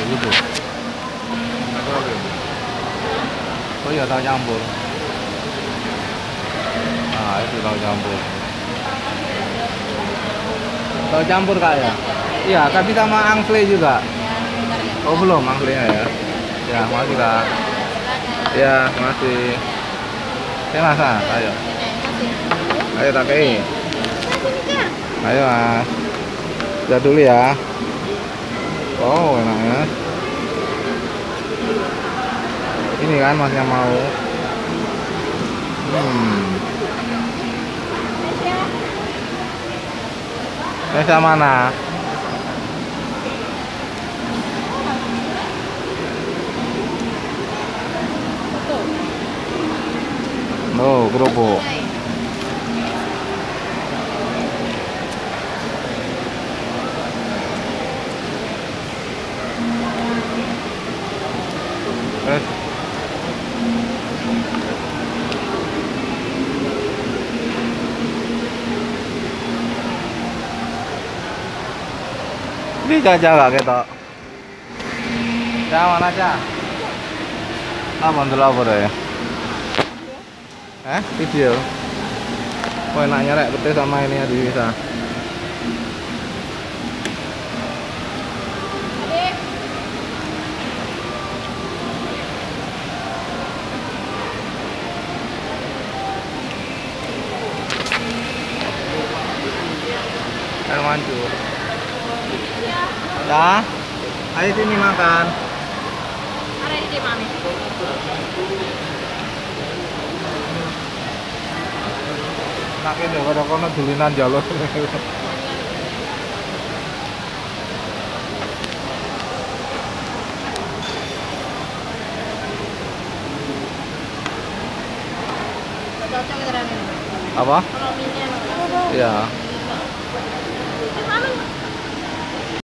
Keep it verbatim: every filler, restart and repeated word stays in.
gitu. Oh iya, tahu campur. Nah, itu tahu campur. Tahu campur kak ya? Iya, tapi sama angklung juga. Oh belum angklungnya ya? Ya, makasih kak. Ya, makasih. Saya masak, ayo. Ayo tak kei. Ayo mas. Lihat dulu ya. Oh enak ya. Ini kan masnya mau. Hmm. Mesya mana? Oh, kerupuk. Eh. Ini jaga kita. Jangan aja. Apa dulu ya? Eh, video. Oh enaknya rek pete sama ini ya bisa. Air mancur. Ya. Ayo sini makan. Ada di mami. Nak ini kada kono dulinan jalur. Apa? Kalau minyak. Ya.